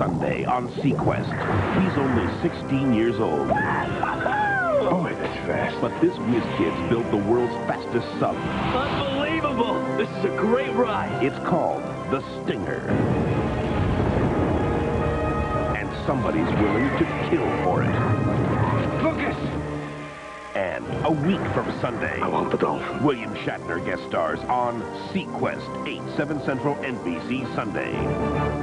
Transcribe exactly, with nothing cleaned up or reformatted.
Sunday on seaQuest. He's only sixteen years old. Boy, that's fast. But this whiz kid's built the world's fastest sub. Unbelievable! This is a great ride. It's called the Stinger. And somebody's willing to kill for it. Lucas! And a week from Sunday, I want the dolphin. William Shatner guest stars on seaQuest, eight, seven Central, N B C Sunday.